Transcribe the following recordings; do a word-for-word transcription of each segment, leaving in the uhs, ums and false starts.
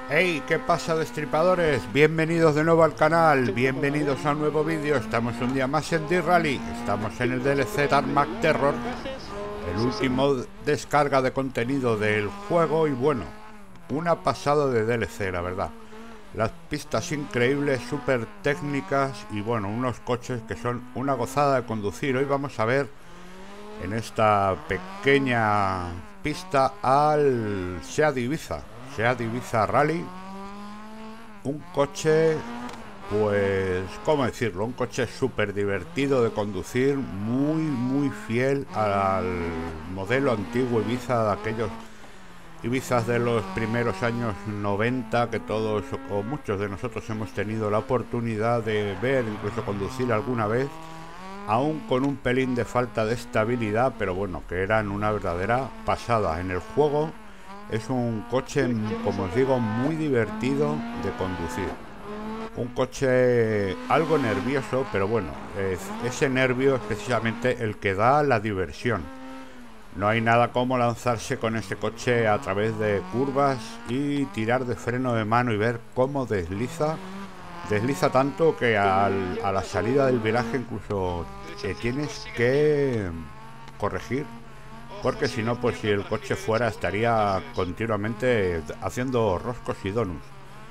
Hey, ¿qué pasa, destripadores? Bienvenidos de nuevo al canal, bienvenidos a un nuevo vídeo. Estamos un día más en Dirt Rally. Estamos en el D L C Tarmac Terror, el último descarga de contenido del juego. Y bueno, una pasada de D L C, la verdad. Las pistas increíbles, súper técnicas y bueno, unos coches que son una gozada de conducir. Hoy vamos a ver en esta pequeña pista al Seat Ibiza. Seat Ibiza Rally, un coche, pues, ¿cómo decirlo? Un coche súper divertido de conducir, muy, muy fiel al modelo antiguo Ibiza, de aquellos Ibizas de los primeros años noventa, que todos o muchos de nosotros hemos tenido la oportunidad de ver, incluso conducir alguna vez, aún con un pelín de falta de estabilidad, pero bueno, que eran una verdadera pasada. En el juego es un coche, como os digo, muy divertido de conducir. Un coche algo nervioso, pero bueno, es, ese nervio es precisamente el que da la diversión. No hay nada como lanzarse con este coche a través de curvas y tirar de freno de mano y ver cómo desliza. Desliza tanto que al, a la salida del viraje incluso eh, tienes que corregir, porque si no, pues si el coche fuera estaría continuamente haciendo roscos y donuts.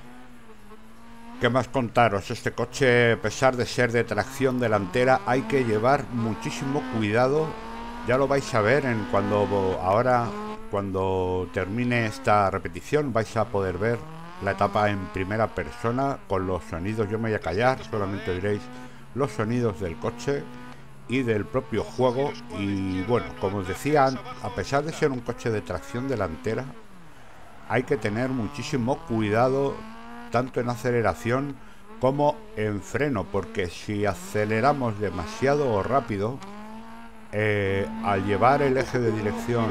¿Qué más contaros? Este coche, a pesar de ser de tracción delantera, hay que llevar muchísimo cuidado. Ya lo vais a ver en cuando ahora, cuando termine esta repetición, vais a poder ver la etapa en primera persona con los sonidos. Yo me voy a callar, solamente diréis los sonidos del coche y del propio juego. Y bueno, como os decía, a pesar de ser un coche de tracción delantera, hay que tener muchísimo cuidado tanto en aceleración como en freno, porque si aceleramos demasiado rápido, eh, al llevar el eje de dirección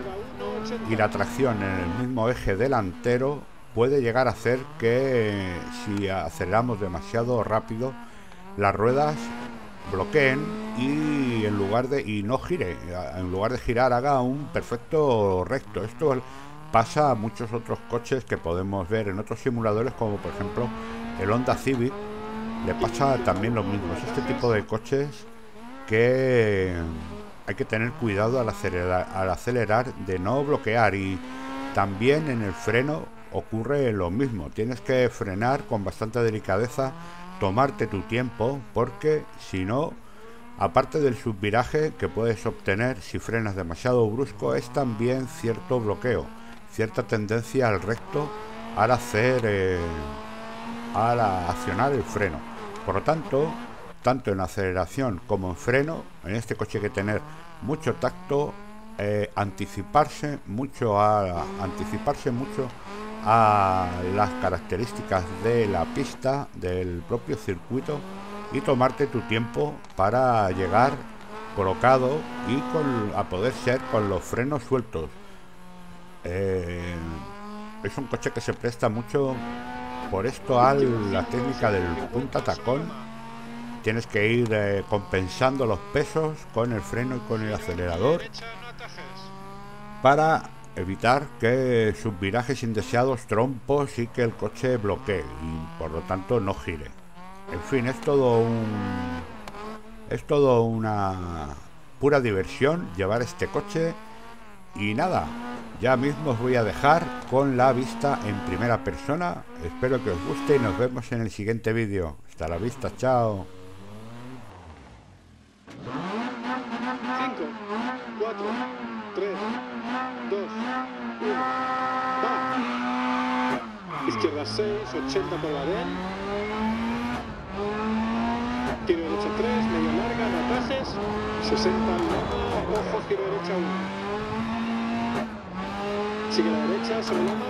y la tracción en el mismo eje delantero, puede llegar a hacer que si aceleramos demasiado rápido, las ruedas bloqueen y en lugar de y no gire, en lugar de girar haga un perfecto recto. Esto pasa a muchos otros coches que podemos ver en otros simuladores, como por ejemplo el Honda Civic. Le pasa también lo mismo. Es este tipo de coches que hay que tener cuidado al acelerar, al acelerar de no bloquear. Y también en el freno ocurre lo mismo. Tienes que frenar con bastante delicadeza, tomarte tu tiempo, porque si no, aparte del subviraje que puedes obtener si frenas demasiado brusco, es también cierto bloqueo, cierta tendencia al recto al hacer eh, al accionar el freno. Por lo tanto, tanto en aceleración como en freno, en este coche hay que tener mucho tacto, eh, anticiparse mucho a anticiparse mucho a las características de la pista, del propio circuito, y tomarte tu tiempo para llegar colocado y con, a poder ser con los frenos sueltos. Eh, es un coche que se presta mucho por esto a la técnica del punta tacón. Tienes que ir eh, compensando los pesos con el freno y con el acelerador para evitar que subvirajes indeseados, trompos y que el coche bloquee y por lo tanto no gire. En fin, es todo un es todo una pura diversión llevar este coche. Y nada, ya mismo os voy a dejar con la vista en primera persona. Espero que os guste y nos vemos en el siguiente vídeo. Hasta la vista, chao. cinco, cuatro, tres, dos, uno, va. Izquierda seis, ochenta por Badén. Giro derecha tres, media larga, no pases. sesenta, Loma, ojo, giro derecha uno. Sigue a la derecha, sobre Loma.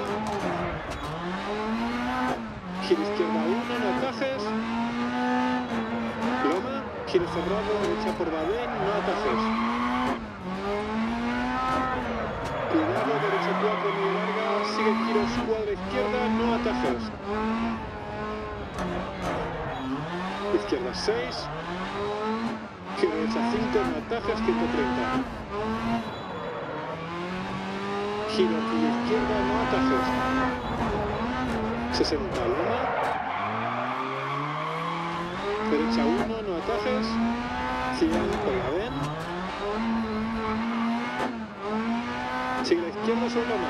Giro izquierda uno, no atajes. Loma, giro cerrado, derecha por Badén, no atajes. Cuidado, derecha cuatro, media larga. Sigue giro escuadra izquierda, no atajes. Izquierda seis. Giro derecha cinco, no atajes, ciento treinta. Giro izquierda, no atajes. sesenta, loma. Derecha uno, no atajes. cien por la D E N. Sigue la izquierda sobre loma.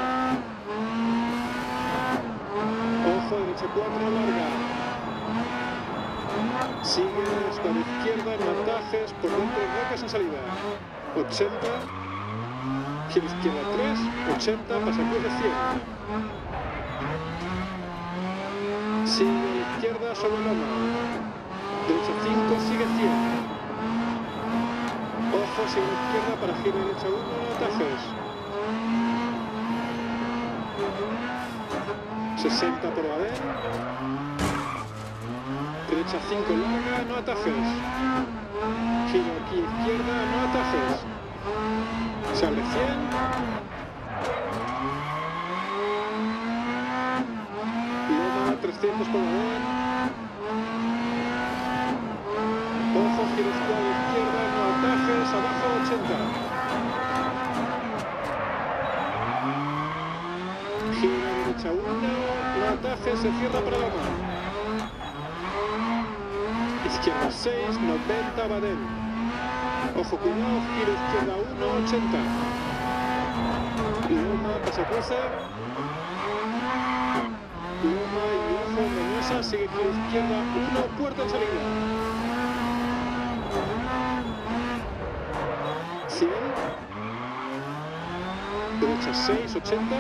Ojo, derecha cuatro, larga. Sigue a la izquierda, no atajes, por dentro rocas en salida. ochenta. Gira izquierda tres, ochenta, pasa cruce cien. Sigue a la izquierda sobre loma. Derecha cinco, sigue cien. Ojo, sigue a la izquierda para gira derecha uno, no atajes. sesenta por la D E N. Derecha cinco larga, no atajes. Giro aquí izquierda, no atajes. Se abre cien. Loma trescientos por la D E N. Ojo, giro izquierda, izquierda, no atajes. Abajo ochenta. Gira derecha uno, no atajes, se cierra para loma. Izquierda seis, noventa, va D E N. Ojo, cuidado, giro izquierda uno, ochenta. Loma, pasa cruce. Loma y ojo, engañosa, sigue giro izquierda uno, puerta en salida. cien. Derecha seis, ochenta.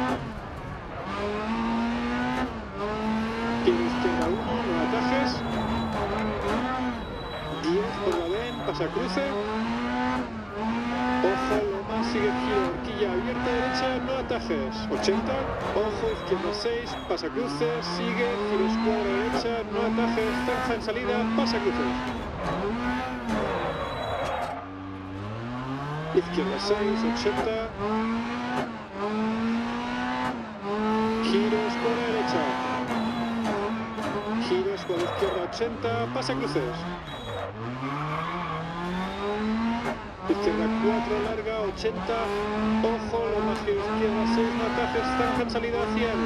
Giro izquierda uno, no atajes. diez por la D E N, pasa cruce. Ojo, loma, sigue giro, horquilla abierta, derecha, no atajes. ochenta. Ojo, izquierda seis, pasa cruce, sigue, giro escuadra derecha, no atajes, zanja en salida, pasa cruce. Izquierda seis, ochenta. Giro escuadra derecha. Giro escuadra izquierda ochenta, pasa cruces. Izquierda cuatro, larga, ochenta. Ojo, loma, giro izquierda seis, no atajes, zanja en salida cien.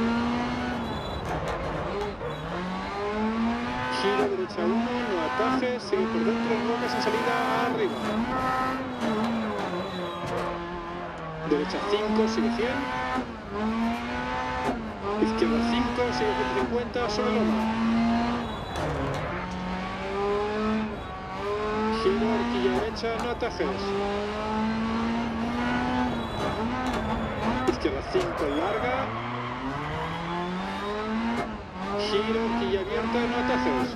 Giro derecha uno, no atajes, sigue por dentro, rocas en salida arriba. Derecha cinco, sigue cien. Izquierda cinco, sigue ciento cincuenta, sobre loma. Giro, horquilla derecha, no atajes. Izquierda cinco, larga. Giro, horquilla abierta, no atajes.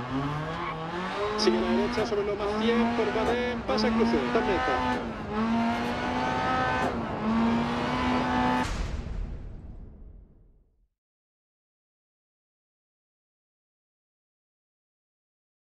Sigue a la derecha sobre loma cien, por va D E N, pasa cruce, meta.